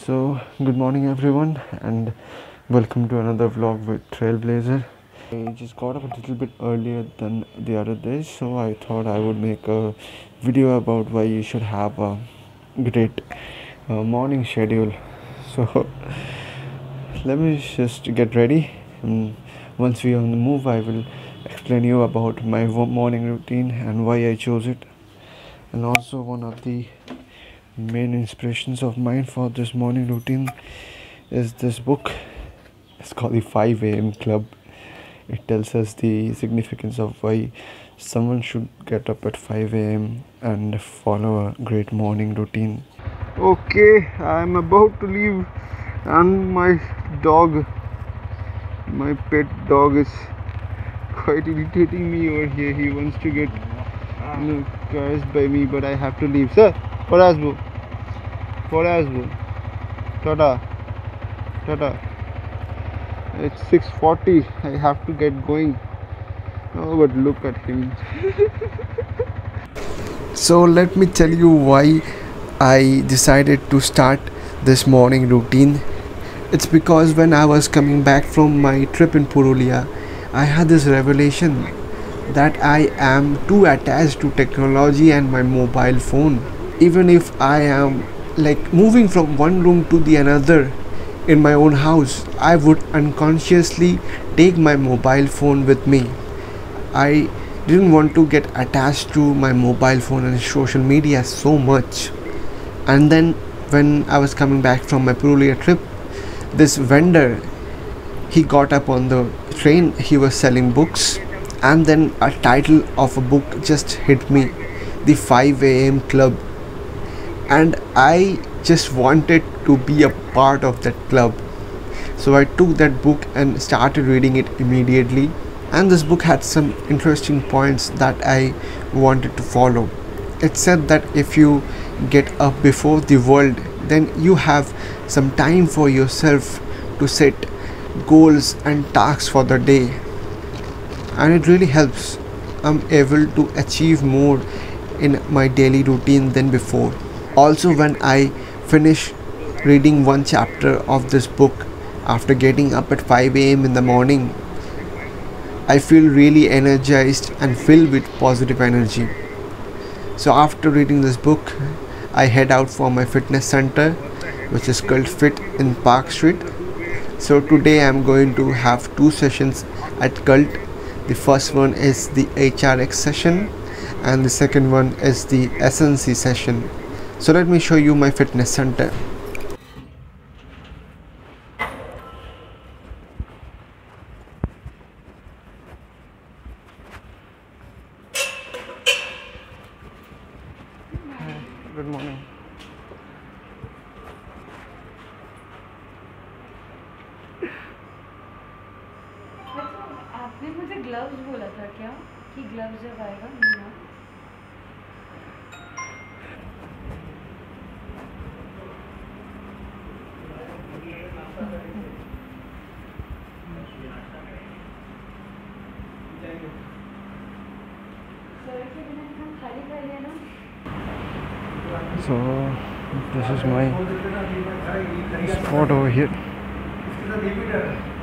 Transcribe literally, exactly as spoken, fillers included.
So, good morning everyone, and welcome to another vlog with Trailblazer. I just got up a little bit earlier than the other days, so I thought I would make a video about why you should have a great uh, morning schedule. So, let me just get ready, and once we are on the move, I will explain you about my morning routine and why I chose it, and also one of the main inspirations of mine for this morning routine is this book. It's called the five a m Club. It tells us the significance of why someone should get up at five a m and follow a great morning routine. Okay, I'm about to leave, and my dog, my pet dog, is quite irritating me over here. He wants to get you know, cursed by me, but I have to leave. Sir, what else, bro? What else, bro? Tata, Tata. It's six forty. I have to get going. Oh, but look at him. So let me tell you why I decided to start this morning routine. It's because when I was coming back from my trip in Purulia, I had this revelation that I am too attached to technology and my mobile phone. Even if I am like moving from one room to the another in my own house, I would unconsciously take my mobile phone with me. I didn't want to get attached to my mobile phone and social media so much. And then when I was coming back from my Purulia trip, this vendor, he got up on the train, he was selling books, and then a title of a book just hit me, The five a m Club. And I just wanted to be a part of that club. So I took that book and started reading it immediately. And this book had some interesting points that I wanted to follow. It said that if you get up before the world, then you have some time for yourself to set goals and tasks for the day. And it really helps. I'm able to achieve more in my daily routine than before. Also, when I finish reading one chapter of this book after getting up at five a m in the morning, I feel really energized and filled with positive energy. So after reading this book, I head out for my fitness center, which is called Fit in Park Street. So today I'm going to have two sessions at Cult. The first one is the H R X session, and the second one is the S N C session. So let me show you my fitness center. Hi, good morning. आपने मुझे gloves बोला था क्या कि gloves जब आएगा मिलना? So this is my spot over here.